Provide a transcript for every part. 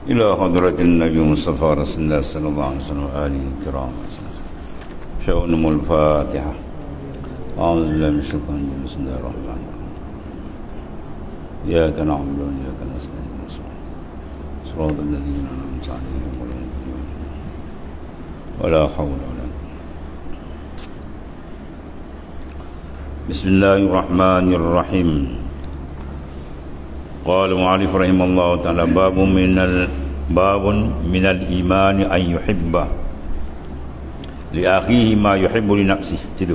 إلى حضرة النبي المصطفى رسول الله صلى الله عليه وسلم وآله الكرام. شؤون الفاتحة. أعوذ بالله من الشيطان الرجيم. بسم الله الرحمن الرحيم. إياك نعبد وإياك نستعين. صراط الذين أنعمت عليهم غير المغضوب عليهم ولا حول ولا قوة. بسم الله الرحمن الرحيم. قال المؤلف رحمه الله تعالى باب من الإيمان أن يحب لأخيه ما يحب لنفسه. Itu.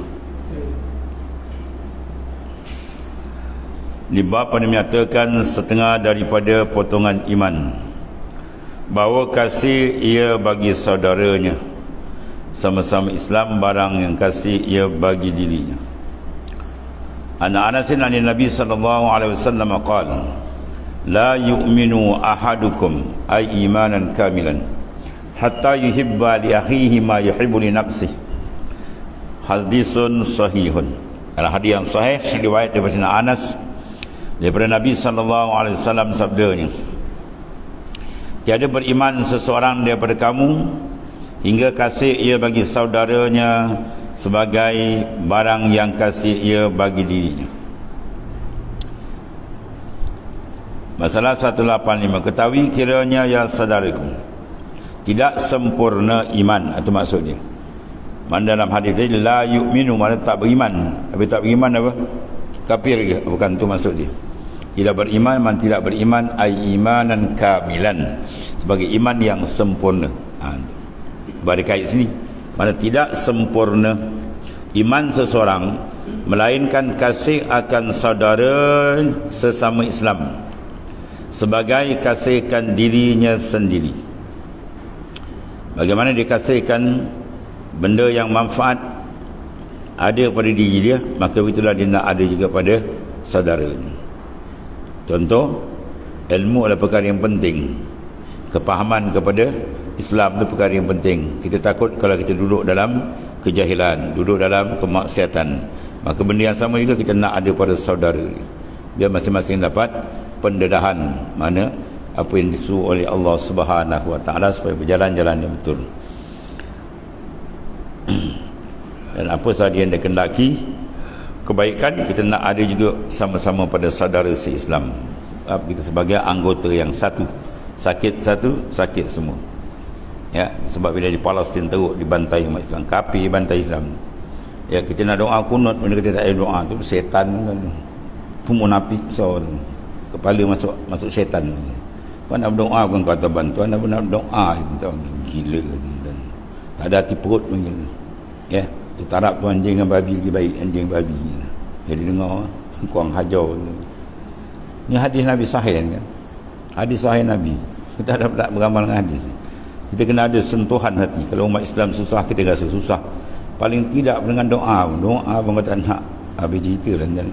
Di bab yang menyatakan setengah daripada potongan iman, bahawa kasih ia bagi saudaranya, sama-sama Islam barang yang kasih ia bagi dirinya. Ana Anasin an Nabi sallallahu alaihi wasallam qala la yu'minu ahadukum ay imanan kamilan hatta yuhibba li akhihi ma yuhibbu li nafsihi. Hadisun sahihun. Hadis yang sahih riwayat daripada Anas daripada Nabi sallallahu alaihi wasallam sabdanya, tiada beriman seseorang daripada kamu hingga kasih ia bagi saudaranya sebagai barang yang kasih ia bagi dirinya. Masalah 185. Ketahui kiranya ya saudaraku, tidak sempurna iman, itu maksudnya. Mana dalam hadis ini la yu'minu, mana tak beriman. Tapi tak beriman apa? Kafir ke? Bukan, itu maksud dia. Tidak beriman, man tidak beriman ai imanan kamilan, sebagai iman yang sempurna. Bagi kait sini, mana tidak sempurna iman seseorang melainkan kasih akan saudara sesama Islam sebagai kasihkan dirinya sendiri. Bagaimana dikasihkan benda yang manfaat ada pada diri dia, maka itulah dia nak ada juga pada saudaranya. Contoh, ilmu adalah perkara yang penting. Kepahaman kepada Islam itu perkara yang penting. Kita takut kalau kita duduk dalam kejahilan, duduk dalam kemaksiatan, maka benda yang sama juga kita nak ada pada saudara. Biar masing-masing dapat pendedahan mana apa yang disuruh oleh Allah Subhanahu wa taala supaya berjalan-jalan yang betul. Dan apa sahaja yang dikehendaki kebaikan, kita nak ada juga sama-sama pada saudara se-Islam. Kita sebagai anggota yang satu. Sakit satu, sakit semua. Ya, sebab bila di Palestin teruk dibantai umat Islam, kafir bantai Islam. Ya, kita nak doa kunut, benda kita tak ada doa tu setan kan. Tu munafik so kepala masuk syaitan. Kau nak berdoa bukan kau kata bantuan, nak berdoa kita gila kan. Tak ada hati perut mungkin. Ya, tu tarap tu anjing dengan babi lagi baik anjing babi. Jadi dengar kuang hajau. Ni hadis Nabi sahih kan. Hadis sahih Nabi. Kita tak beramal dengan hadis. Kita kena ada sentuhan hati. Kalau umat Islam susah, kita rasa susah. Paling tidak dengan doa. Doa pun kata nak habis cerita lah.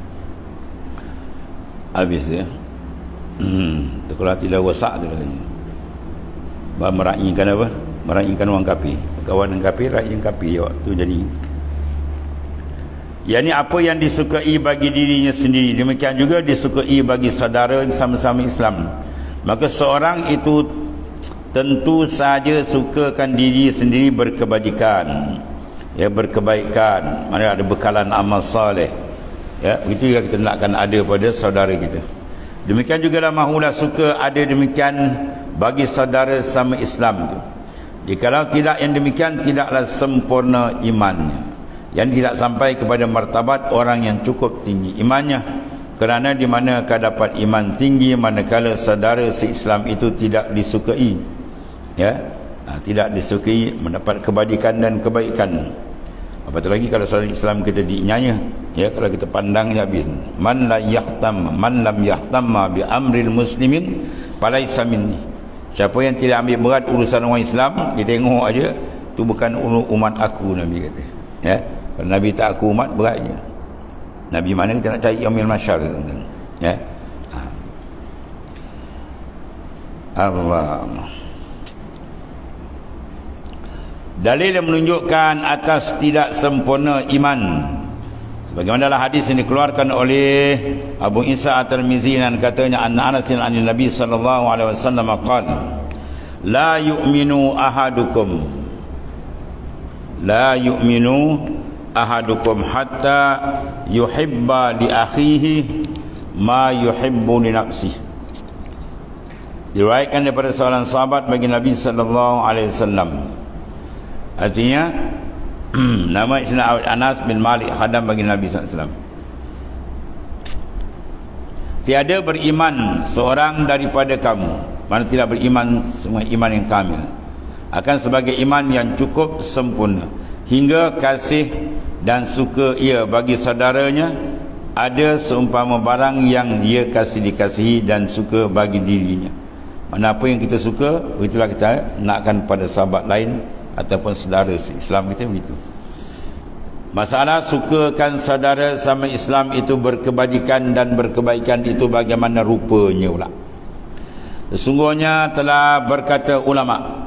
Habis ya. Kalau hati dah rosak tu katanya. Meraihkan apa? Meraihkan orang kafir. Kawan yang kafir, raih yang kafir jawab. Tu jadi. Yang ni apa yang disukai bagi dirinya sendiri, demikian juga disukai bagi saudara sama-sama Islam. Maka seorang itu tentu saja sukakan diri sendiri berkebajikan, ya, berkebaikan, mana ada bekalan amal saleh. Ya, begitu juga kita nakkan ada pada saudara kita. Demikian juga lah mahulah suka ada demikian bagi saudara sama Islam itu. Jikalau tidak yang demikian, tidaklah sempurna imannya, yang tidak sampai kepada martabat orang yang cukup tinggi imannya. Kerana di manakah dapat iman tinggi manakala saudara se-Islam itu tidak disukai, ya, tidak disukai mendapat kebajikan dan kebaikan. Apatah lagi kalau saudara Islam kita diinyanya, ya, kalau kita pandangnya habis. Man lam yahtamma bi amril muslimin falaisa minni. Siapa yang tidak ambil berat urusan orang Islam, dia tengok aja, tu bukan umat aku, Nabi kata. Ya, kalau Nabi tak aku umat, beratnya. Nabi mana kita nak cari yaumil mahsyar, ya. Allah. Dalil yang menunjukkan atas tidak sempurna iman Sebagaimana dalam hadis yang dikeluarkan oleh Abu Isa At-Tirmizi dan katanya anna Anas an Nabi sallallahu alaihi wasallam qala la yu'minu ahadukum hatta yuhibba li akhihi ma yuhibbu li nafsihi. Diriwayatkan daripada seorang sahabat bagi Nabi sallallahu alaihi wasallam. Artinya nama Sayyidina Anas bin Malik khadam bagi Nabi sallallahu alaihi wasallam. Tiada beriman seorang daripada kamu, mana tidak beriman semua iman yang kamil, akan sebagai iman yang cukup sempurna, hingga kasih dan suka ia bagi saudaranya ada seumpama barang yang ia dikasihi dan suka bagi dirinya. Mana apa yang kita suka, itulah kita nakkan pada sahabat lain ataupun saudara Islam kita, begitu. Masalah sukakan saudara sama Islam itu berkebajikan dan berkebaikan itu bagaimana rupanya pula. Sesungguhnya telah berkata ulama,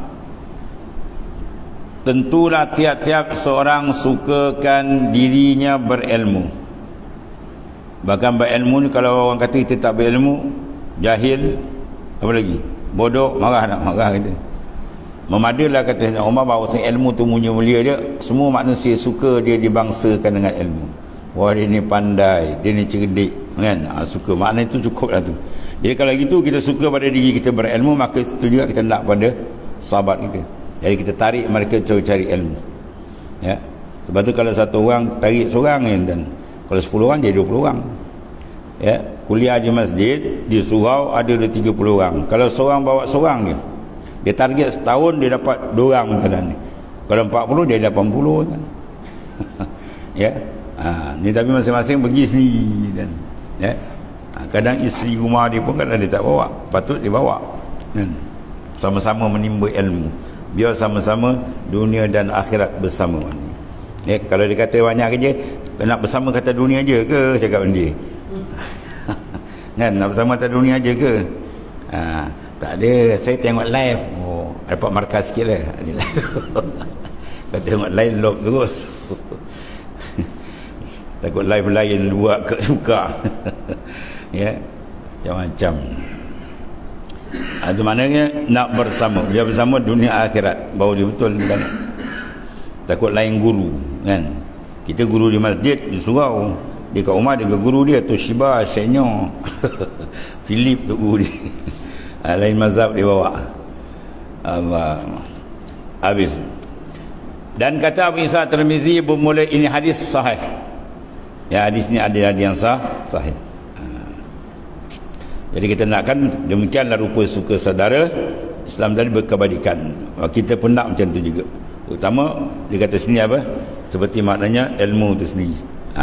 tentulah tiap-tiap seorang sukakan dirinya berilmu. Bahkan berilmu ni, kalau orang kata kita tak berilmu, jahil, apa lagi, bodoh, marah nak marah kita. Memadalah kata Umar bahawa ilmu tu mulia dia. Semua manusia suka dia dibangsakan dengan ilmu. Wah, dia ni pandai, dia ni cerdik, kan? Suka, makna itu cukup lah tu. Jadi kalau gitu kita suka pada diri kita berilmu, maka itu juga kita nak pada sahabat kita. Jadi kita tarik mereka cari ilmu, ya. Sebab tu kalau satu orang tarik seorang, dan kalau 10 orang jadi 20 orang, ya. Kuliah di masjid di surau ada 30 orang. Kalau seorang bawa seorang dia target setahun dia dapat 2 orang macam ni. Kalau 40 dia 80 kan. Ya. Ni tapi masing-masing pergi sendiri, dan ya. Kadang isteri rumah dia pun kadang dia tak bawa, patut dia bawa, kan. Sama-sama menimba ilmu, biar sama-sama dunia dan akhirat bersama. Ya, kalau dia kata banyak kerja, nak bersama kata dunia je ke, cakap dia. Kan, nak bersama kata dunia je ke? Tak ada, saya tengok live. Oh, dapat markah sikit lah. Kalau tengok live lock terus. Takut live lain buat ke suka. Ya, macam-macam. Itu maknanya nak bersama, dia bersama dunia akhirat, baru dia betul kan. Takut lain guru, kan. Kita guru di masjid di surau, di kat rumah dia guru dia tu Shiba senior. Philip tu guru dia. Lain mazhab dia bawa. Habis. Dan kata Abu Isa Tirmizi bermula ini hadis sahih. Ya, hadis ni ada yang sahih. Jadi kita nakkan demikianlah rupa suka saudara Islam tadi berkebajikan. Kita pun nak macam tu juga. Terutama dia kata sini apa? Seperti maknanya ilmu tu sendiri.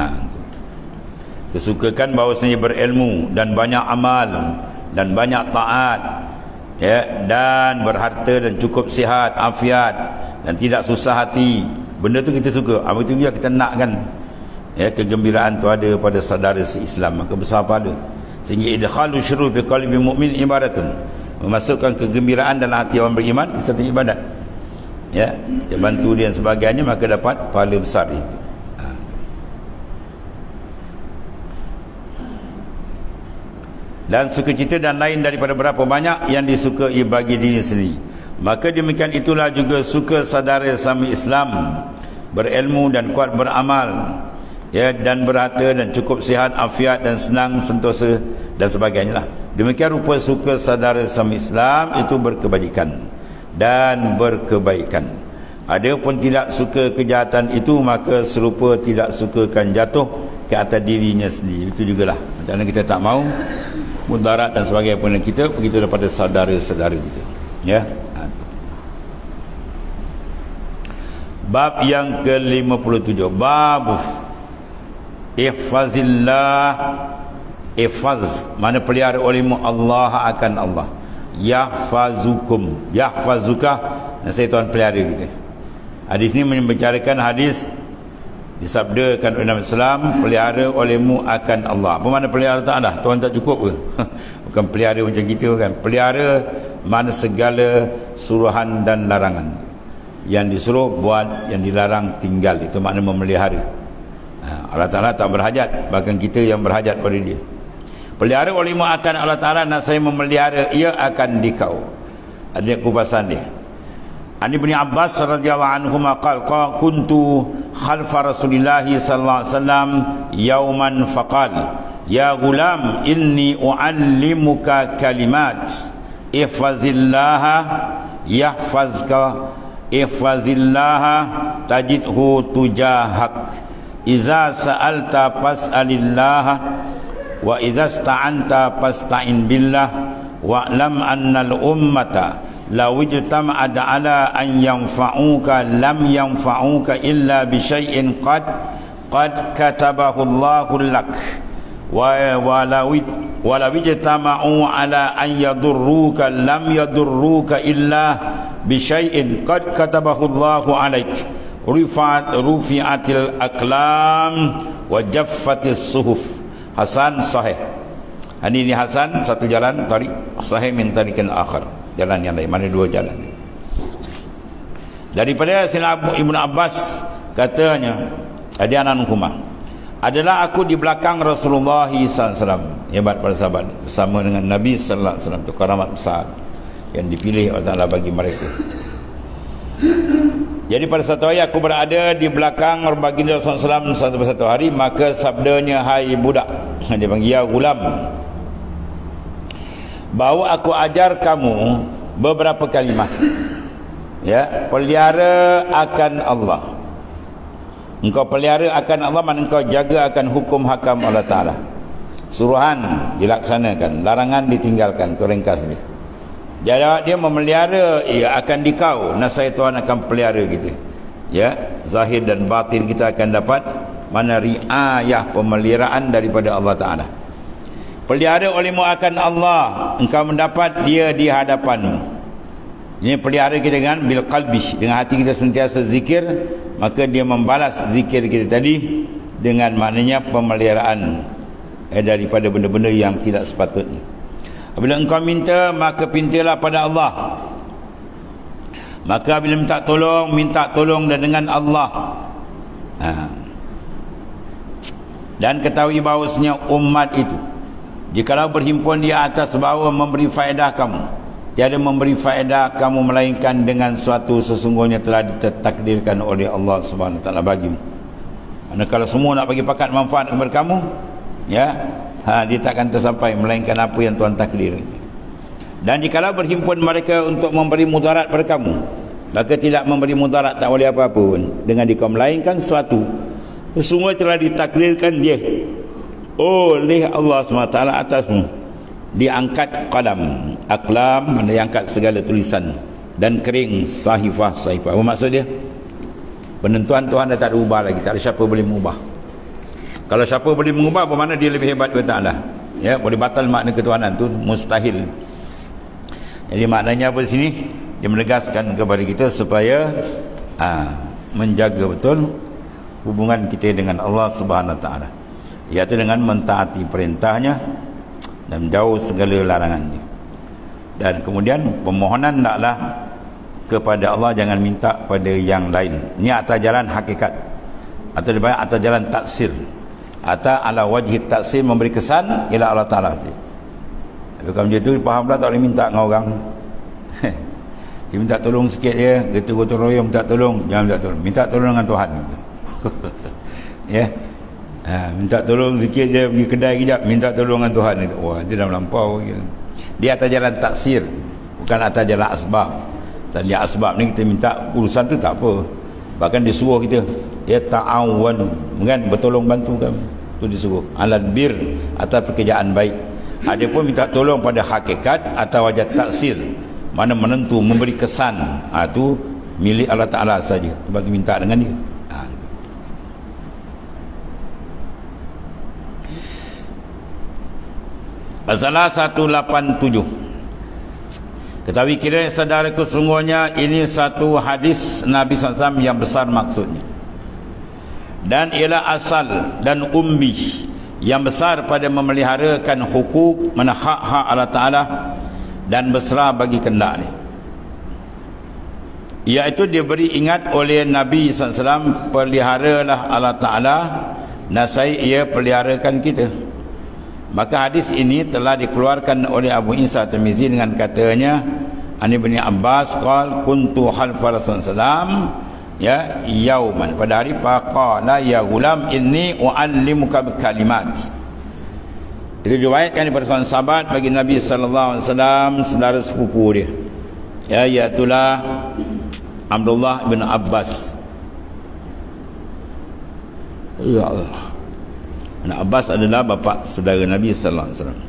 Kesukakan bahawasanya berilmu dan banyak amal dan banyak taat, ya, dan berharta dan cukup sihat, afiat dan tidak susah hati. Benda tu kita suka. Apa itu juga kita nakkan. Ya, kegembiraan tu ada pada saudara se-Islam, maka besar pada. Sehingga idkhalu syurur bi qalbi mu'min ibadatun, memasukkan kegembiraan dalam hati orang beriman satu ibadat. Ya, kita bantu dia dan sebagainya, maka dapat pahala besar itu. Dan sukacita dan lain daripada berapa banyak yang disukai bagi diri sendiri. Maka demikian itulah juga suka saudara sama Islam, berilmu dan kuat beramal, ya, dan berharta dan cukup sihat, afiat dan senang sentosa dan sebagainya lah. Demikian rupa suka saudara sama Islam itu berkebajikan dan berkebaikan. Adapun tidak suka kejahatan itu, maka serupa tidak sukakan jatuh ke atas dirinya sendiri. Itu jugalah. Macam mana kita tak mau mudarat dan sebagainya pun kita begitu daripada saudara-saudara kita. Ya. Bab yang ke-57, bab ihfazillah. Ihfaz mana pelihara olehmu Allah akan Allah. Yahfazukum, yahfazuka, dan syaitan pelihara kita. Hadis ini membicarakan hadis disabdakan oleh Nabi Islam, pelihara olehmu akan Allah. Apa makna pelihara tak ada? Tuhan tak cukup ke? Bukan pelihara macam kita kan. Pelihara mana segala suruhan dan larangan. Yang disuruh buat, yang dilarang tinggal. Itu makna memelihara. Allah Ta'ala tak berhajat, bahkan kita yang berhajat pada dia. Pelihara olehmu akan Allah Ta'ala, nasai memelihara ia akan dikau. Ada kupasan dia. Ani bin Abbas radhiyallahu anhu maqal kuntu khalfa Rasulillah sallallahu alaihi wasallam yauman faqal ya gulam inni uallimuka kalimat ihfazillaha yahfazka ihfazillaha tajidhu tujahak iza sa'alta fas'alillaha wa iza sta'anta fasta'in billah wa'lam annal ummata law ijtama'at 'ala an yanfa'uka lam yanfa'uka illa bi syai'in qad katabahu Allahu lak wa law ijtama'u 'ala an yadurruka lam yadurruka illa bi syai'in qad katabahu Allahu 'alaik rufi'atil aqlam wa jaffatis suhuf. Hasan sahih. Ini Hasan satu jalan, tarik sahih min tariqin akhar, jalan yang lain. Mana dua jalan daripada Sayyidina Ibnu Abbas katanya, ada anak Nukumah, adalah aku di belakang Rasulullah SAW. Hebat para sahabat, bersama dengan Nabi sallallahu alaihi wasallam. Itu karamat besar yang dipilih Allah Ta'ala bagi mereka. Jadi pada satu hari aku berada di belakang baginda Rasulullah SAW satu hari, maka sabdanya, hai budak, dia panggil ya gulam, bahawa aku ajar kamu beberapa kalimat, ya, pelihara akan Allah. Engkau pelihara akan Allah, mana engkau jaga akan hukum hakam Allah Ta'ala. Suruhan dilaksanakan, larangan ditinggalkan. Itu ringkas dia. Jadi dia memelihara, ia akan dikau. Nasai Tuhan akan pelihara kita, ya, zahir dan batin kita akan dapat mana riayah, pemeliharaan daripada Allah Ta'ala. Pelihara olehmu akan Allah, engkau mendapat dia di hadapanmu. Ini pelihara kita dengan bil qalbi, dengan hati kita sentiasa zikir, maka dia membalas zikir kita tadi dengan maknanya pemeliharaan daripada benda-benda yang tidak sepatutnya. Apabila engkau minta, maka pintalah pada Allah. Maka bila minta tolong dan dengan Allah. Dan ketahui bahawasanya umat itu, jikalau berhimpun di atas bahawa memberi faedah kamu, tiada memberi faedah kamu melainkan dengan suatu sesungguhnya telah ditakdirkan oleh Allah Subhanahu Wa Taala bagimu. Karena kalau semua nak bagi pakat manfaat kepada kamu, ya, dia takkan tersampai melainkan apa yang Tuhan takdir. Dan jikalau berhimpun mereka untuk memberi mudarat pada kamu, maka tidak memberi mudarat, tak boleh apa-apa pun dengan dikau, melainkan suatu semua telah ditakdirkan dia oleh Allah SWT atasmu. Diangkat qalam, aqlam, mana diangkat segala tulisan, dan kering sahifah. Apa maksud dia? Penentuan Tuhan dah tak ada ubah lagi, tak ada siapa boleh mengubah. Kalau siapa boleh mengubah, bermakna dia lebih hebat daripada Allah. Ya, boleh batal makna ketuhanan tu mustahil. Jadi maknanya apa di sini? Dia menegaskan kepada kita supaya menjaga betul hubungan kita dengan Allah Subhanahu Wa Taala, iaitu dengan mentaati perintahnya dan jauh segala larangannya. Dan kemudian permohonan naklah kepada Allah, jangan minta pada yang lain. Ini atas jalan hakikat, atau dipanggil atas jalan taksir, atau ala wajhi taksir, memberi kesan ila Allah Ta'ala. Kalau macam tu faham pula, tak boleh minta dengan orang. Dia minta tolong sikit dia, gotong royong minta tolong, jangan minta tolong. Minta tolong dengan Tuhan gitu. Ya. Minta tolong sikit dia pergi kedai kejap, minta tolong dengan Tuhan itu. Wah, dia dah melampau gitu. Dia atas jalan taksir, bukan atas jalan asbab. Dan dia asbab ni kita minta urusan tu tak apa. Bahkan disuruh kita, ya ta'awan, kan, bertolong bantu kan. Tu disuruh alal bir, atas pekerjaan baik. Ada pun minta tolong pada hakikat atau wajah taksir, mana menentu, memberi kesan, tu milik Allah Ta'ala saja. Bagi minta dengan dia. Masalah 187. Ketahui kiranya saudaraku, sungguhnya ini satu hadis Nabi SAW yang besar maksudnya, dan ialah asal dan umbi yang besar pada memeliharakan hukuk, mana hak-hak Allah Ta'ala, dan berserah bagi kehendak-Nya, iaitu dia beri ingat oleh Nabi SAW, peliharalah Allah Ta'ala nasai ia peliharakan kita. Maka hadis ini telah dikeluarkan oleh Abu Isa Tirmizi dengan katanya Ani bin Abbas qala kuntu khalfa Rasulullah ya yauman, pada hari faqala ya gulam inni uallimuka kalimat. Itu diriwayatkan daripada seorang sahabat bagi Nabi sallallahu alaihi wasallam, saudara sepupu dia. Ya yaitulah Abdullah bin Abbas. Ya Allah. Abbas adalah bapa saudara Nabi sallallahu alaihi wasallam.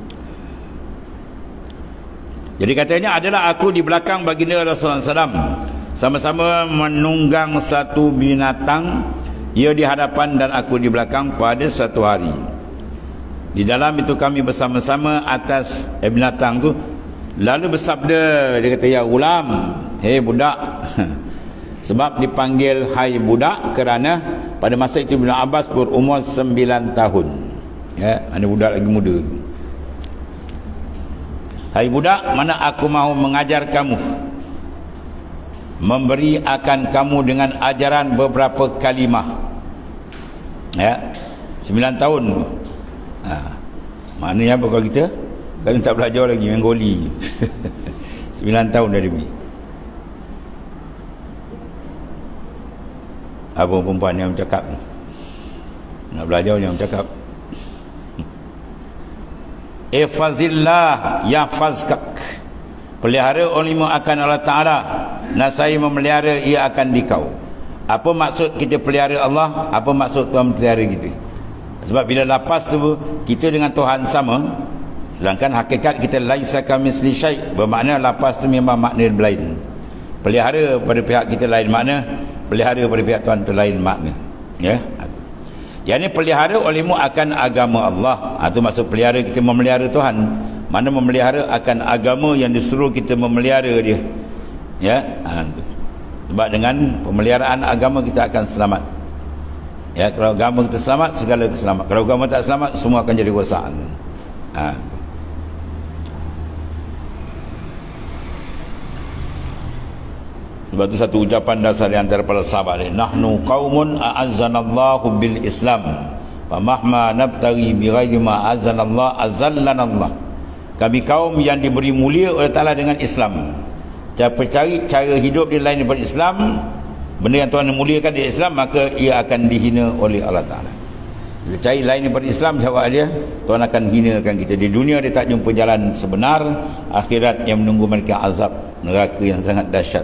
Jadi katanya adalah aku di belakang baginda Rasulullah SAW, sama-sama menunggang satu binatang, ia di hadapan dan aku di belakang pada satu hari. Di dalam itu kami bersama-sama atas binatang tu, lalu bersabda, dia kata ya ulam, hei budak. Sebab dipanggil hai budak kerana pada masa itu Ibn Abbas berumur 9 tahun. Ya, ada budak lagi muda. Hai budak, mana aku mahu mengajar kamu, memberi akan kamu dengan ajaran beberapa kalimah. Ya, 9 tahun. Maknanya apa kalau kita? Kalau tak belajar lagi main goli. 9 tahun dah dia pergi. Apa perempuan yang cakap nak belajar yang cakap ifazillah yahfazkak, pelihara olehmu akan Allah Ta'ala, nasai memelihara ia akan dikau. Apa maksud kita pelihara Allah? Apa maksud Tuhan pelihara kita? Sebab bila lapas tu kita dengan Tuhan sama, sedangkan hakikat kita laisa kamitsli syai', bermakna lapas tu memang makna lain. Pelihara pada pihak kita lain makna, pelihara pada pihak Tuhan itu lain makna. Ya. Yang ini pelihara olehmu akan agama Allah. Itu maksud pelihara, kita memelihara Tuhan. Mana memelihara akan agama yang disuruh kita memelihara dia. Ya. Itu. Sebab dengan pemeliharaan agama kita akan selamat. Ya, kalau agama kita selamat, segala keselamat. Kalau agama tak selamat, semua akan jadi rosak. Sebab itu satu ucapan dasar antara para sahabat ini, nahnu qaumun a'azzanallahu bil Islam wa mahma nabtaghi bi ghairi ma a'azzanallah azallanallah. Kami kaum yang diberi mulia oleh Ta'ala dengan Islam. Cari cara hidup di lain daripada Islam, benda yang Tuhan muliakan di Islam, maka ia akan dihina oleh Allah Ta'ala. Kita cari lain daripada Islam, jawab dia, Tuhan akan hinakan kita. Di dunia dia tak jumpa jalan sebenar, akhirat yang menunggu mereka azab neraka yang sangat dahsyat.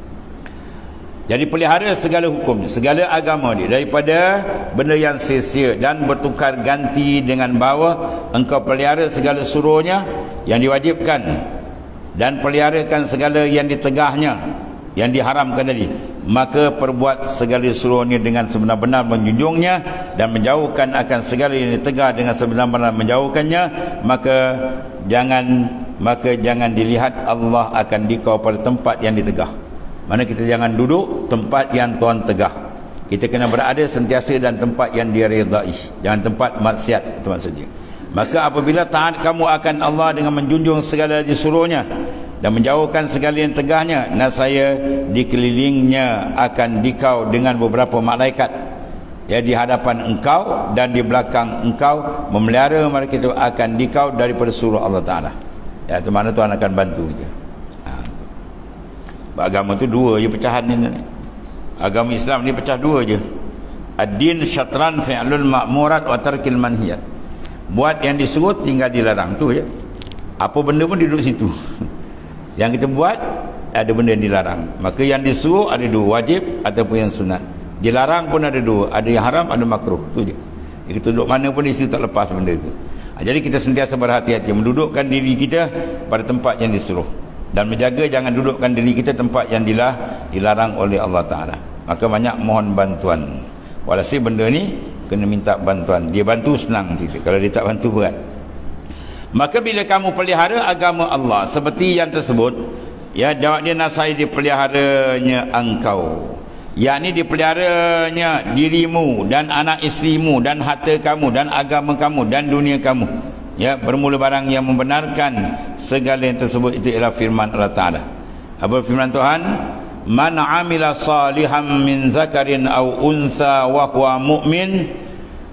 Jadi pelihara segala hukum, segala agama dia, daripada benda yang sia-sia dan bertukar ganti dengan bahawa engkau pelihara segala suruhnya yang diwajibkan, dan peliharakan segala yang ditegahnya, yang diharamkan tadi. Maka perbuat segala suruhnya dengan sebenar-benar menjunjungnya, dan menjauhkan akan segala yang ditegah dengan sebenar-benar menjauhkannya. Maka jangan dilihat Allah akan dikau pada tempat yang ditegah. Mana kita jangan duduk tempat yang Tuhan tegah. Kita kena berada sentiasa dan tempat yang dia redai, jangan tempat maksiat, itu maksudnya. Maka apabila taat kamu akan Allah dengan menjunjung segala disuruhnya dan menjauhkan segala yang tegahnya, nasaya dikelilingnya akan dikau dengan beberapa malaikat, ya, di hadapan engkau dan di belakang engkau, memelihara mereka itu akan dikau daripada suruh Allah Ta'ala. Ya, itu mana Tuhan akan bantu kita. Agama tu dua je pecahan ni. Agama Islam ni pecah dua je. Ad-din syatran fi'lul ma'murat wa tarkil manhiyat. Buat yang disuruh, tinggal dilarang, tu je. Apa benda pun duduk situ. Yang kita buat ada benda yang dilarang. Maka yang disuruh ada dua, wajib ataupun yang sunat. Dilarang pun ada dua, ada yang haram, ada makruh, tu je. Kita duduk mana pun di situ tak lepas benda tu. Jadi kita sentiasa berhati-hati mendudukkan diri kita pada tempat yang disuruh, dan menjaga jangan dudukkan diri kita tempat yang dilarang oleh Allah Ta'ala. Maka banyak mohon bantuan. Walhasil benda ni kena minta bantuan. Dia bantu senang cerita, kalau dia tak bantu berat. Maka bila kamu pelihara agama Allah seperti yang tersebut, ya, jawab dia, nasai dipeliharanya engkau, yakni dipeliharanya dirimu dan anak isterimu dan harta kamu dan agama kamu dan dunia kamu. Ya, bermula barang yang membenarkan segala yang tersebut itu ialah firman Allah Ta'ala. Apa firman Tuhan? Man amila salihan min zakarin aw unsa wa huwa mu'min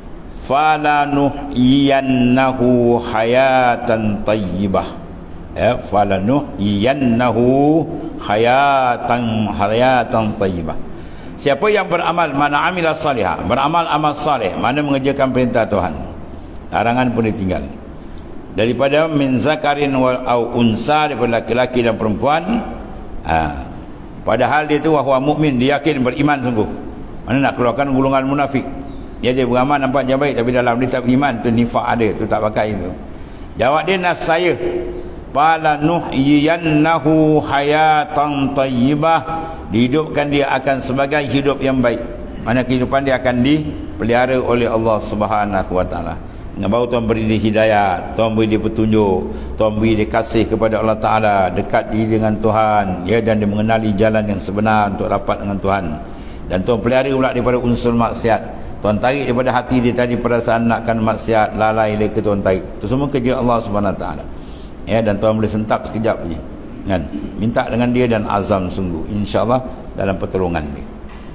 falanuhyiyannahu hayatan tayyibah. Ya, falanuhyiyannahu hayatan tayyibah. Siapa yang beramal, mana amila salihah, beramal amal saleh, mana mengerjakan perintah Tuhan, larangan pun ditinggal, daripada min zakarin au unsa, daripada laki-laki dan perempuan, padahal dia tu wahwa mukmin, dia yakin beriman sungguh. Mana nak keluarkan golongan munafik, dia beramal nampak dia baik tapi dalam dia tak beriman, tu nifak ada, tu tak pakai itu. Jawab dia, nasaya falanuhyiyannahu hayatan tayyibah, dihidupkan dia akan sebagai hidup yang baik. Mana kehidupan dia akan dipelihara oleh Allah Subhanahu wa taala. Baru Tuhan beri dia hidayat, Tuhan beri dia petunjuk, Tuhan beri dia kasih kepada Allah Taala, dekat diri dengan Tuhan, ya, dan dia mengenali jalan yang sebenar untuk rapat dengan Tuhan. Dan Tuhan pelihara pula daripada unsur maksiat. Tuhan tarik daripada hati dia tadi perasaan nakkan maksiat, lalai leka, Tuhan tarik. Itu semua kerja Allah Subhanahu wa taala. Ya, dan Tuhan boleh sentap sekejap saja. Kan? Minta dengan dia dan azam sungguh, insya-Allah dalam pertolongan dia.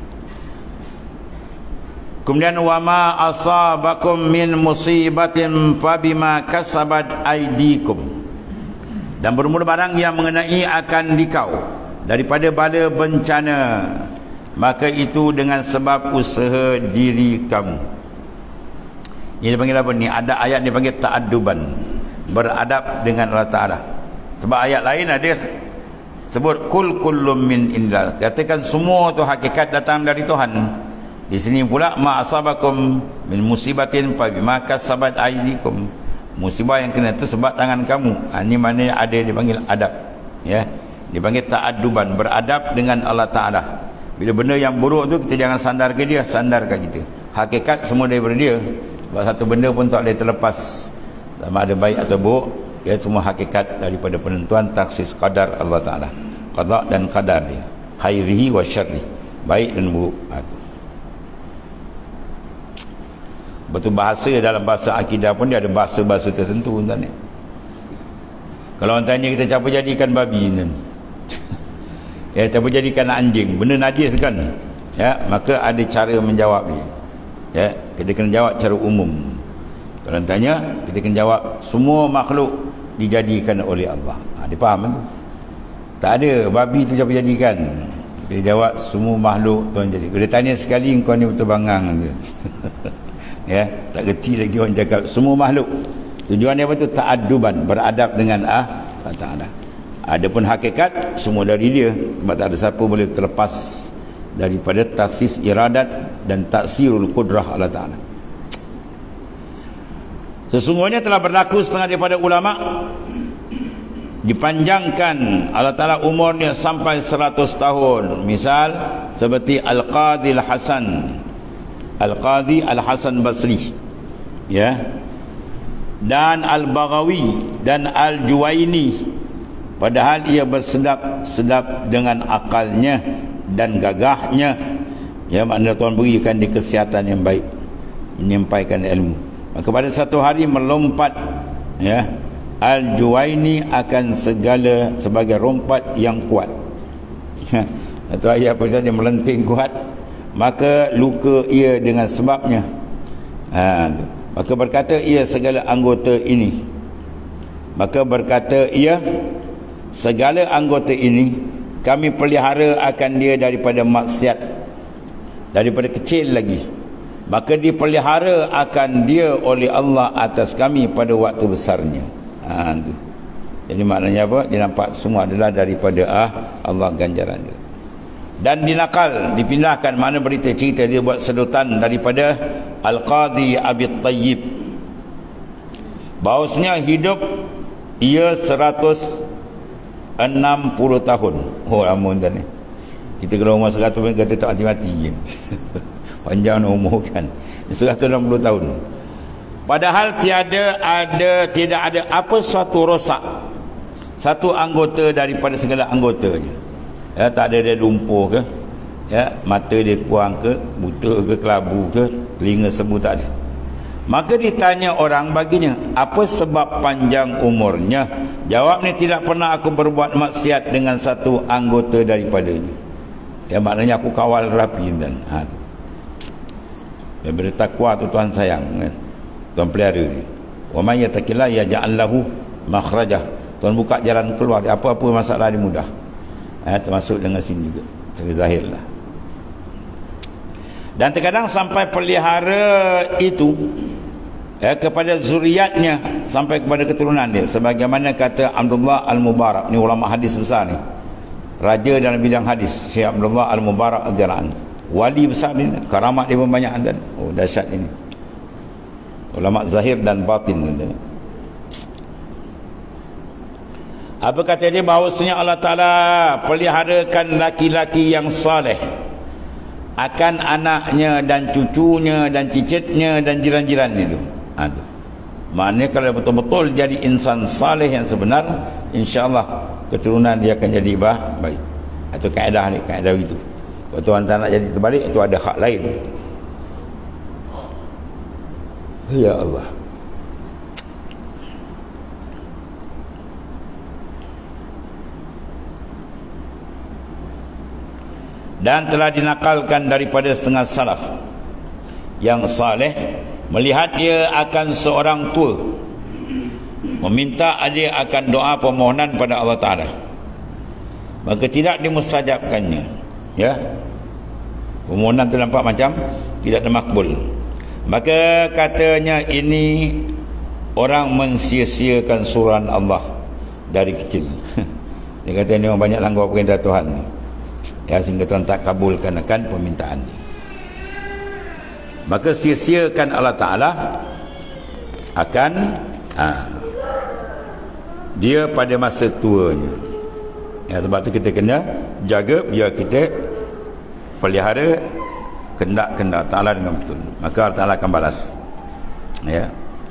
Kemudian wama asabakum min musibatin fabima kasabat aydikum, dan bermula barang yang mengenai akan dikau daripada bala bencana, maka itu dengan sebab usaha diri kamu. Ini dipanggil apa ni? Ada ayat dipanggil ta'adduban, beradab dengan Allah Ta'ala. Sebab ayat lain ada sebut kul kullum min indillah, katakan semua tu hakikat datang dari Tuhan. Di sini pula ma asabakum min musibatin fa bima kasabat aydikum, musibah yang kena itu sebab tangan kamu. Ini maknanya ada dipanggil adab, ya, dipanggil ta'adduban, beradab dengan Allah Ta'ala. Bila benda yang buruk tu kita jangan sandar ke dia, sandar ke kita. Hakikat semua daripada dia. Sebab satu benda pun tak boleh terlepas, sama ada baik atau buruk, ia semua hakikat daripada penentuan taksis qadar Allah Ta'ala, qada dan qadar dia, khairihi wa syarri, baik dan buruk. Betul, bahasa dalam bahasa akidah pun dia ada bahasa-bahasa tertentu, tuan ni. Kalau orang tanya kita siapa jadikan babi ni, ya, siapa jadikan anjing, benda najis kan, ya, maka ada cara menjawab dia, ya, kita kena jawab cara umum. Kalau tanya, kita kena jawab semua makhluk dijadikan oleh Allah. Dia faham tu? Tak ada babi tu siapa jadikan, dia jawab semua makhluk Tuhan jadi. Dia tanya sekali, kau ni betul bangang tu. Ya, tak kerti lagi orang cakap semua makhluk. Tujuan dia apa tu? Ta'adduban, beradab dengan Allah Ta'ala. Adapun hakikat semua dari dia, sebab tak ada siapa boleh terlepas daripada taksis iradat dan taksirul qudrah Allah Ta'ala. Sesungguhnya telah berlaku setengah daripada ulama dipanjangkan Allah Ta'ala umurnya sampai 100 tahun. Misal seperti Al-Qadhi Al-Hasan, Al-Qadhi Al-Hasan Basri, ya, dan Al-Baghawi dan Al-Juwaini, padahal ia bersedap-sedap dengan akalnya dan gagahnya, ya, maknanya Tuhan berikan dia kesihatan yang baik menyampaikan ilmu. Maka pada satu hari melompat, ya, Al-Juwaini akan segala sebagai rompat yang kuat. Atau ayat apa dia melenting kuat, maka luka ia dengan sebabnya. Maka berkata ia segala anggota ini, maka berkata ia segala anggota ini kami pelihara akan dia daripada maksiat, daripada kecil lagi, maka dipelihara akan dia oleh Allah atas kami pada waktu besarnya. Tu. Jadi maknanya apa? Dia nampak semua adalah daripada Allah ganjaran dia. Dan dinakal, dipindahkan, mana berita cerita dia buat sedutan daripada Al-Qadhi Abi Tayyib, bahawasanya hidup ia 160 tahun. Oh, lama dah ni. Kita kalau umur 100 pun kata tak mati-mati je. Panjang umur kan, 160 tahun. Padahal tidak ada apa suatu rosak satu anggota daripada segala anggotanya. Ya, tak ada dia lumpuh ke, ya, mata dia kurang ke, buta ke, kelabu ke, telinga sembuh, tak ada. Maka ditanya orang baginya, apa sebab panjang umurnya? Jawabnya, tidak pernah aku berbuat maksiat dengan satu anggota daripadanya. Ya, maknanya aku kawal rapi dan Daripada takwa tu Tuhan sayang kan? Tuhan pelihara dia. Wa may yattaqillah yaj'al lahu makhrajah. Tuhan buka jalan keluar dia, apa-apa masalah dia mudah. Termasuk dengan sini juga secara zahir lah. Dan terkadang sampai pelihara itu kepada zuriatnya, sampai kepada keturunan dia, sebagaimana kata Abdullah Al-Mubarak, ni ulama hadis besar ni, raja dalam bidang hadis, Syekh Abdullah Al-Mubarak radhiyallahu anhu, wali besar ni, karamat dia pun banyak kan. Oh dahsyat ini, ulama zahir dan batin katanya. Apa kata dia? Bahawasanya Allah Ta'ala peliharakan laki-laki yang saleh akan anaknya dan cucunya dan cicitnya dan jiran-jiran itu. Maknanya kalau betul-betul jadi insan saleh yang sebenar, insya-Allah keturunan dia akan jadi baik. Atau kaedah ni, kaedah itu. Kalau Tuhan tak nak jadi terbalik, itu ada hak lain. Ya Allah. Dan telah dinakalkan daripada setengah salaf yang saleh, melihat dia akan seorang tua meminta dia akan doa permohonan pada Allah Ta'ala, maka tidak dimustajabkannya. Ya, permohonan tu nampak macam tidak dimakbul. Maka katanya ini orang mensia-siakan suruhan Allah dari kecil. Dia kata ini orang banyak langgar perintah Tuhan ni, ya, sehingga Tuhan tak kabulkan akan permintaan dia. Maka sia-siakan Allah Ta'ala akan dia pada masa tuanya. Ya, sebab tu kita kena jaga biar kita pelihara kendak-kendak Ta'ala dengan betul, maka Allah Ta'ala akan balas. Ya,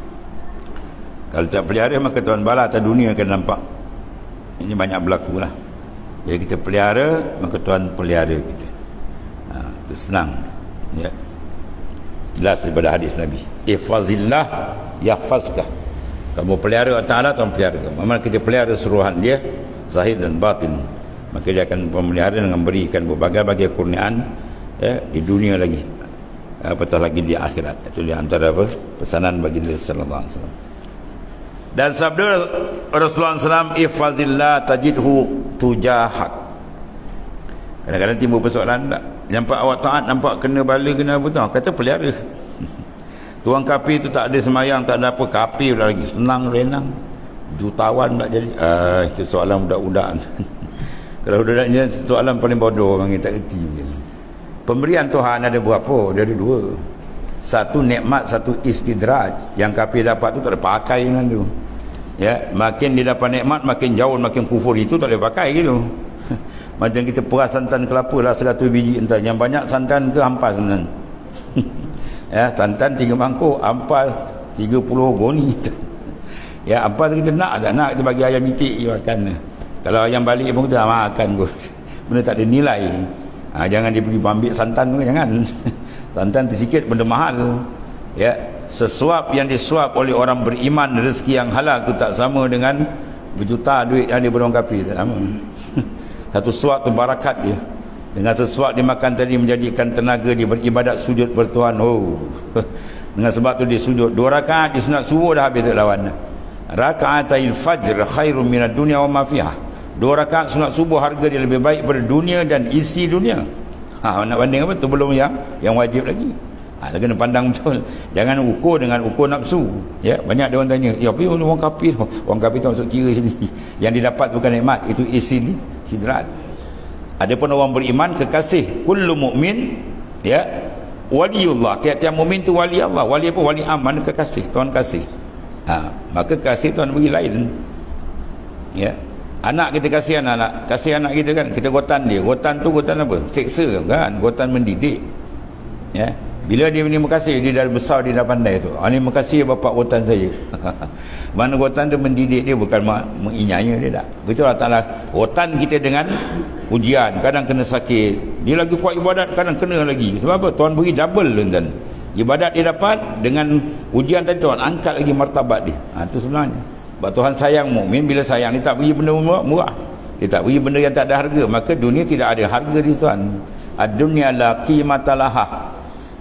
kalau tak pelihara maka Tuhan balas atas dunia akan nampak. Ini banyak berlaku lah. Jadi kita pelihara, maka Tuhan pelihara kita. Itu senang. Ya, jelas daripada hadis Nabi, ihfazillah yahfazkah. Kamu pelihara Allah Ta'ala, Tuhan pelihara kamu. Memang kita pelihara suruhan dia zahir dan batin, maka dia akan memelihara dengan memberikan berbagai-bagai kurniaan, ya, di dunia lagi, apatah lagi di akhirat. Itu di antara pesanan baginda sallallahu alaihi wasallam. Dan sabda Rasulullah SAW, ihfazillah tajidhu tujahak. Kadang-kadang timbul persoalan tak? Nampak awak taat, nampak kena bala, kena apa tu? Kata pelihara. Tuan kafir tu tak ada semayang, tak ada apa, kafir pula lagi, senang renang, jutawan tak jadi. Itu soalan budak-budak. Kalau budak-budaknya soalan paling bodoh, orang yang tak kerti. Pemberian Tuhan ada berapa? Dia ada dua. Satu nikmat, satu istidraj. Yang kafir dapat tu tak ada pakai dengan tu. Ya, makin dia dapat nikmat, makin jauh, makin kufur, itu tak boleh pakai gitu. Macam kita peras santan kelapa lah 100 biji entah. Yang banyak santan ke ampas santan. Ya, santan 3 mangkuk, ampas 30 goni. Ya, ampas kita nak tak nak, kita bagi ayam itik dia makan. Kalau ayam balik pun kita makan kot. Benda tak ada nilai. Jangan dia pergi ambil santan tu, jangan. Santan tu sikit benda mahal. Ya, sesuap yang disuap oleh orang beriman, rezeki yang halal tu tak sama dengan berjuta duit yang dia berong kafir, tak sama. Satu suap tu barakat dia. Dengan sesuap dia makan tadi menjadikan tenaga dia beribadat sujud bertuhan. Dengan sebab tu dia sujud 2 rakaat di sunat subuh dah habis tak lawan. Raka'atil fajr khairum minad dunya wa ma fiha. 2 rakaat sunat subuh harga dia lebih baik pada dunia dan isi dunia. Nak banding apa tu? Belum yang wajib lagi. Kena pandang betul. Jangan ukur dengan ukur nafsu. Ya, banyak dia orang tanya, ya apa orang kafir? Orang kafir tu masuk kira sini. Yang didapat bukan nikmat, itu isi sidrat. Adapun orang beriman kekasih, kullu mukmin, ya, waliullah. Tiap-tiap mukmin tu wali Allah. Wali apa? Wali am, mana kekasih, Tuhan kasih. Maka kasih Tuhan beri lain. Ya. Anak kita kasih anak kita kan, kita gotan dia. Gotan tu gotan apa? Seksa kan? Gotan mendidik. Ya. Bila dia terima kasih, dia dah besar, dia dah pandai tu. Terima kasih bapak gotan saya. Mana gotan tu mendidik dia, bukan menginyanya dia tak. Betul Allah Ta'ala. Gotan kita dengan ujian, kadang kena sakit. Dia lagi kuat ibadat, kadang kena lagi. Sebab apa? Tuhan beri double tuan. Ibadat dia dapat, dengan ujian tadi Tuhan angkat lagi martabat dia. Itu sebenarnya. Sebab Tuhan sayang mukmin, bila sayang dia tak beri benda murah. Dia tak beri benda yang tak ada harga. Maka dunia tidak ada harga di Tuhan. Ad-dunya la qimata laha.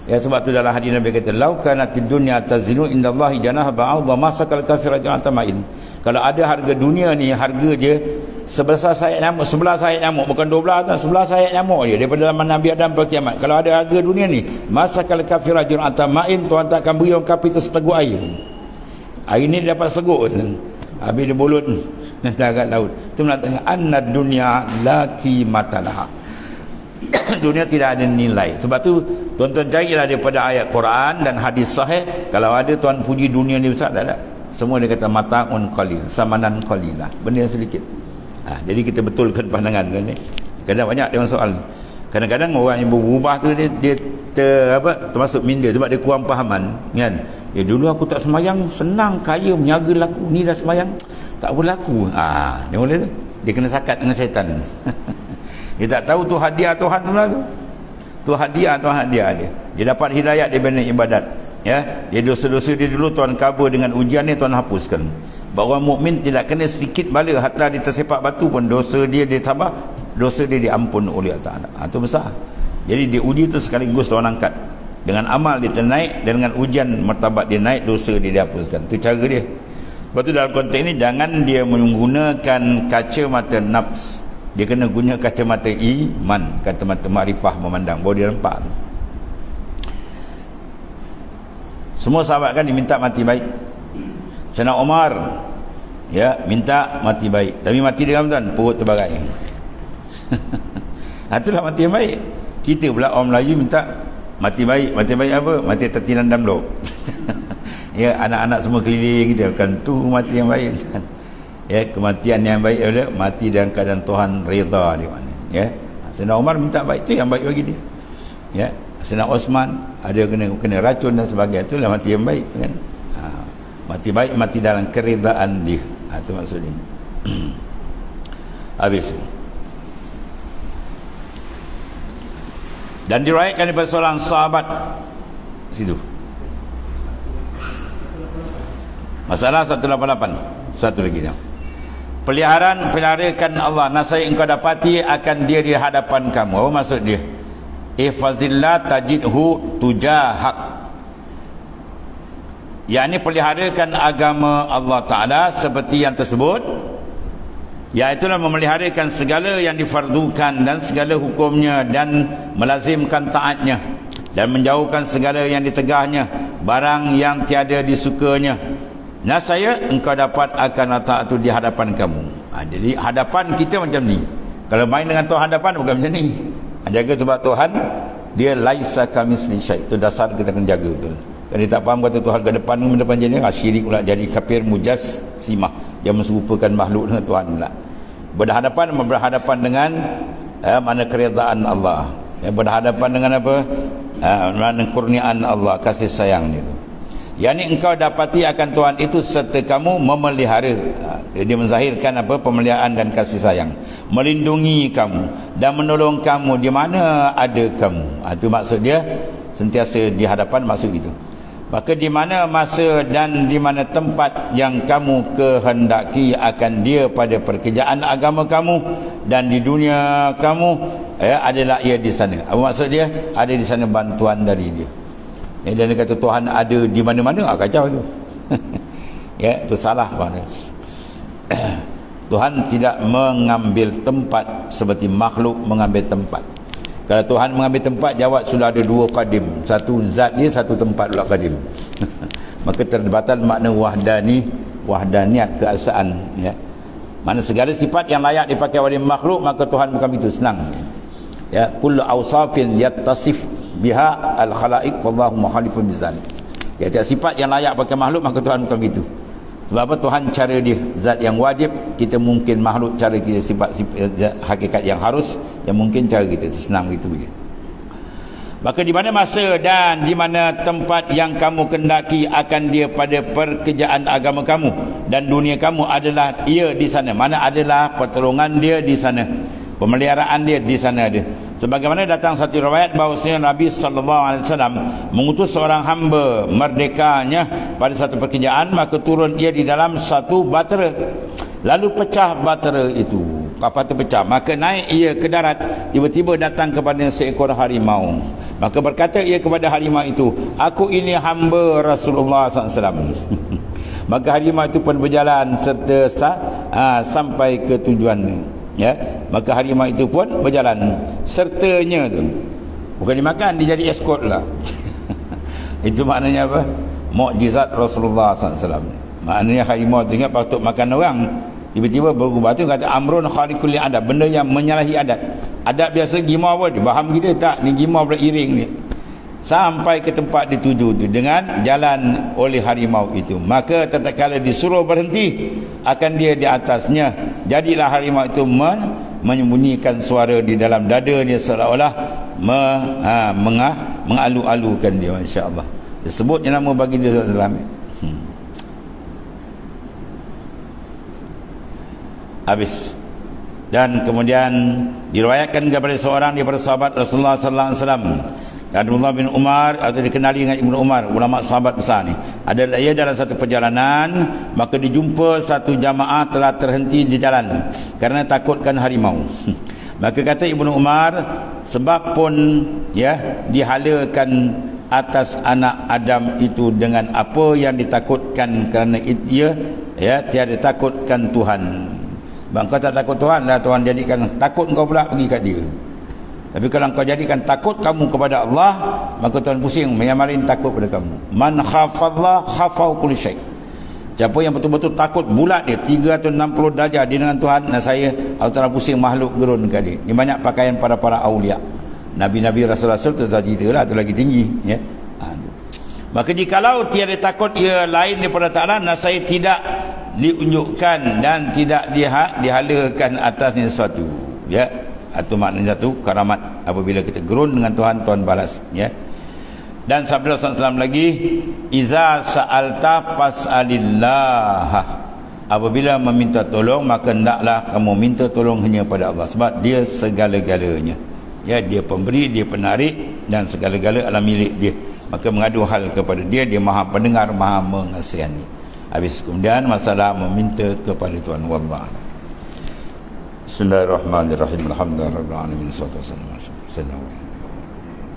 Ya, sebab tu dalam hadis Nabi kata, "Lau kanatid dunya tazinu indallahi janaha ba'dha masakal kafir rajul tamain." Kalau ada harga dunia ni, harga dia sebelah sayap nyamuk, bukan 12 tak, sebelah sayap nyamuk dia daripada zaman Nabi Adam sampai kiamat. Kalau ada harga dunia ni, masakal kafir rajul tamain, Tuhan tak akan beri orang kafir tu seteguk air. Air ni dia dapat seteguk habis dia bulut darat laut. Itu mengatakan annad dunya la qimatalah. Dunia tidak ada nilai. Sebab tu tuan-tuan carilah daripada ayat Quran dan hadis sahih. Kalau ada tuan puji dunia ni besar, tak ada. Semua dia kata mata'un qalil, samanan qalilah, benda yang sedikit. Jadi kita betulkan pandangan ni. Kadang banyak dia soal. Kadang-kadang orang yang berubah tu dia termasuk minda sebab dia kurang fahaman, kan? Ya, dulu aku tak semayang, senang, kaya, menyaga laku, ni dah semayang tak berlaku. Dia mula tu dia kena sakat dengan syaitan. Dia tak tahu tu hadiah Tuhan tu lah tu. Tu hadiah Tuhan hadiah dia. Dia dapat hidayat dia bina ibadat. Ya, dia dosa-dosa dia dulu Tuhan cover dengan ujian ni, Tuhan hapuskan. Bahawa mukmin tidak kena sedikit bala, hatta dia tersepak batu pun dosa dia sabar, dosa dia diampun oleh Allah Taala. Itu besar. Jadi dia uji tu sekaligus Tuhan angkat. Dengan amal dia naik, dan dengan ujian martabat dia naik, dosa dia dihapuskan. Itu cara dia. Sebab tu dalam konteks ni jangan dia menggunakan kacamata nafs. Dia kena guna kacamata iman, kacamata makrifah, memandang baru dia nampak. Semua sahabat kan diminta mati baik. Sayyidina Umar ya minta mati baik, tapi mati dia tuan perut terbarai. Itulah mati yang baik. Kita pula orang Melayu minta mati baik. Mati baik apa? Mati tertinan dalam lok. Ya, anak-anak semua keliling kita, kan tu mati yang baik. Ya, kematian yang baik adalah mati dalam keadaan Tuhan redha dia mana. Ya. Sayyidina Umar minta baik, tu yang baik bagi dia. Ya. Sayyidina Osman ada kena racun dan sebagainya, itulah mati yang baik, kan. Mati baik, mati dalam keredaan dia. Itu maksud ini. Habis. Dan diriwayatkan daripada seorang sahabat situ. Masalah 188. Satu lagi dia. Peliharakan Allah, nasai engkau dapati akan dia di hadapan kamu. Apa maksud dia? Ihfazillah tajidhu tujahak. Yakni peliharakan agama Allah Ta'ala seperti yang tersebut, iaitulah memeliharakan segala yang difardukan dan segala hukumnya, dan melazimkan taatnya, dan menjauhkan segala yang ditegahnya, barang yang tiada disukanya. Nasaya engkau dapat akan taat itu di hadapan kamu. Jadi hadapan kita macam ni. Kalau main dengan Tuhan hadapan bukan macam ni. Jaga sebab Tuhan dia laisa kamitsli syai'. Itu dasar kita kena jaga betul. Kalau dia tak faham kata Tuhan ke depan je, syirik pula, jadi kafir mujassimah yang menserupakan makhluk dengan Tuhan pula. Berhadapan dengan mana keredaan Allah, berhadapan dengan apa, mana kurniaan Allah, kasih sayang dia tu. Yang engkau dapati akan Tuhan itu serta kamu memelihara. Dia menzahirkan apa, pemeliharaan dan kasih sayang, melindungi kamu dan menolong kamu di mana ada kamu. Itu maksud dia sentiasa di hadapan, maksud itu. Maka di mana masa dan di mana tempat yang kamu kehendaki akan dia pada pekerjaan agama kamu dan di dunia kamu, adalah ia di sana. Apa maksud dia? Ada di sana bantuan dari dia. Dan dia kata Tuhan ada di mana-mana, kacau tu. Ya, itu salah mana. Tuhan tidak mengambil tempat seperti makhluk mengambil tempat. Kalau Tuhan mengambil tempat, jawab sudah ada dua qadim. Satu zat dia, satu tempat pula qadim. Maka terbatal makna wahdaniyat, keasaan, ya. Mana segala sifat yang layak dipakai oleh makhluk, maka Tuhan bukan itu, senang. Ya, kullu awsafin yattasif biha al-khalaiq wallahu mukhalifun bizalik. Ya, tiap sifat yang layak pakai makhluk, maka Tuhan bukan begitu. Sebab apa? Tuhan cara dia zat yang wajib, kita mungkin makhluk cara kita, sifat hakikat yang harus, yang mungkin cara kita senang gitu je. Maka di mana masa dan di mana tempat yang kamu kendaki akan dia pada pekerjaan agama kamu dan dunia kamu, adalah ia di sana. Mana adalah pertolongan dia di sana, pemeliharaan dia di sana ada. Sebagaimana datang satu riwayat bahawasanya Nabi SAW mengutus seorang hamba merdekanya pada satu pekerjaan, maka turun ia di dalam satu batera, lalu pecah batera itu, kapal terpecah, maka naik ia ke darat. Tiba-tiba datang kepada seekor harimau. Maka berkata ia kepada harimau itu, aku ini hamba Rasulullah SAW. Maka harimau itu pun berjalan serta sampai ke tujuannya. Ya, maka harimau itu pun berjalan sertanya tu. Bukan dimakan, dia jadi escort lah. Itu maknanya apa? Mukjizat Rasulullah SAW. Maknanya harimau tu ingat patut makan orang, tiba-tiba berubah. Tu kata amrun khariqul li adab, benda yang menyalahi adat. Adat biasa gimau apa? Dia faham kita tak? Ni gimau beriring ni. Sampai ke tempat dituju tu dengan jalan oleh harimau itu. Maka tatkala disuruh berhenti, akan dia di atasnya. Jadilah harimau itu menyembunyikan suara di dalam dada dia, seolah-olah mengalu-alukan dia. Masya-Allah. Disebutnya nama bagi dia dalam. Habis. Dan kemudian diriwayatkan kepada seorang daripada sahabat Rasulullah sallallahu alaihi wasallam, Abdullah bin Umar, atau dikenali dengan Ibnu Umar, ulama sahabat besar ni. Adalah ia dalam satu perjalanan, maka dijumpa satu jamaah telah terhenti di jalan kerana takutkan harimau. Maka kata Ibnu Umar, sebab pun ya dihalakan atas anak Adam itu dengan apa yang ditakutkan, kerana ia ya tiada takutkan Tuhan. Bang, kau tak takut Tuhan lah, Tuhan jadikan takut kau pula pergi kat dia. Tapi kalau kau jadikan takut kamu kepada Allah, maka Tuhan pusing, yang lain takut pada kamu. Man khafallah khafau kulli syai. Siapa yang betul-betul takut bulat dia 360 darjah dia dengan Tuhan, dan saya Allah Taala pusing makhluk gerun kat dia. Ini banyak pakaian para aulia. Nabi-nabi rasul-rasul tu tak ceritalah, tu lagi tinggi ya. Maka jikalau tiada takut ia lain daripada Ta'ala, saya tidak diunjukkan dan tidak dihalakan atasnya sesuatu ya. Atau maknanya satu karamat, apabila kita gerun dengan Tuhan, Tuhan balas ya. Dan sabda Rasulullah SAW lagi, iza sa'alta fas'alillah, apabila meminta tolong maka hendaklah kamu minta tolong hanya pada Allah, sebab dia segala-galanya ya. Dia pemberi, dia penarik, dan segala-gala adalah milik dia. Maka mengadu hal kepada dia, dia maha pendengar, maha mengasihani. Habis kemudian masalah meminta kepada Tuhan. Wallah. Bismillahirrahmanirrahim. Alhamdulillahirabbil alamin. Wassalatu wassalamu ala rasulillah.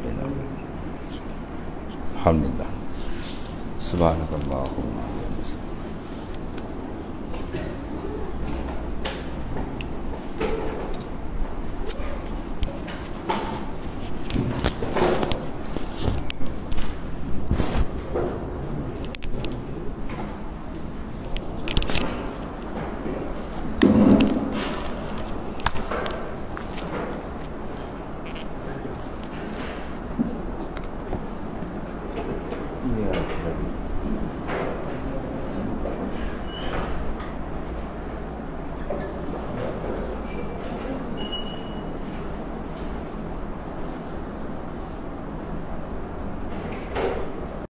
Alhamdulillah. Subhanakallahumma wa bihamdika.